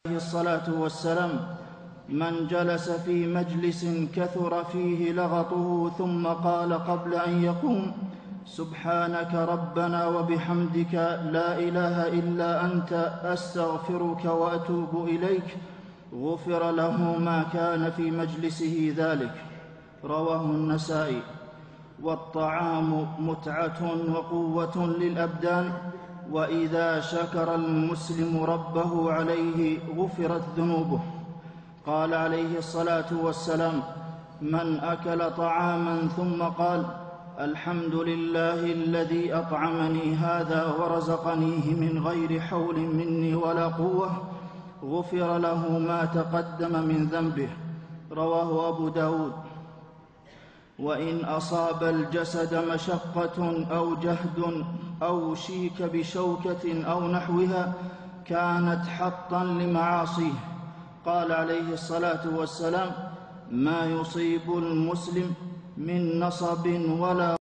عليه الصلاة والسلام: من جلس في مجلس كثر فيه لغطه ثم قال قبل أن يقوم: سبحانك ربنا وبحمدك لا إله إلا أنت أستغفرك وأتوب إليك، غفر له ما كان في مجلسه ذلك. رواه النسائي. والطعام متعة وقوة للأبدان، وإذا شكر المسلم ربه عليه غفرت ذنوبه. قال عليه الصلاة والسلام: من أكل طعاما ثم قال: الحمد لله الذي أطعمني هذا ورزقنيه من غير حول مني ولا قوة، غفر له ما تقدم من ذنبه. رواه أبو داود. وإن أصاب الجسد مشقة أو جهد أو شيك بشوكة أو نحوها كانت حطا لمعاصيه. قال عليه الصلاة والسلام: ما يصيب المسلم من نصب ولا